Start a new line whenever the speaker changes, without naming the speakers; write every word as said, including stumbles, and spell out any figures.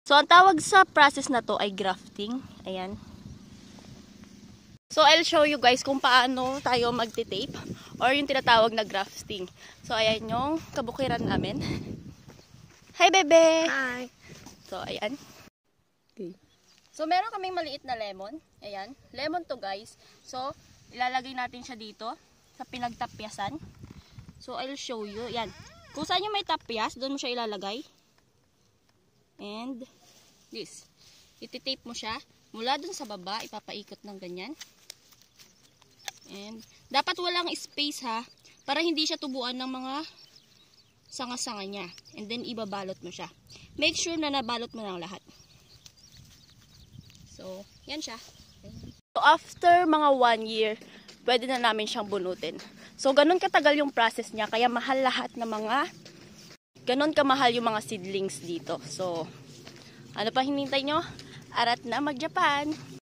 So, ang tawag sa process na to ay grafting. Ayan. So, I'll show you guys kung paano tayo magti-tape or yung tinatawag na grafting. So, ayan yung kabukiran namin. Hi, bebe!
Hi!
So, ayan.
Okay.
So, meron kaming maliit na lemon. Ayan. Lemon to, guys. So, ilalagay natin siya dito sa pinagtapyasan. So, I'll show you. Ayan. Kung saan yung may tapyas, doon mo siya ilalagay. And, this. Ititape mo siya. Mula dun sa baba, ipapaikot ng ganyan. And, dapat walang space ha, para hindi siya tubuan ng mga sanga-sanga niya. And then, ibabalot mo siya. Make sure na nabalot mo ng lahat. So, yan siya. So, after mga one year, pwede na namin siyang bunutin. So, ganun katagal yung process niya, kaya mahal lahat ng mga, ganun kamahal yung mga seedlings dito. So, ano pa hinintay nyo? Arat na mag-Japan!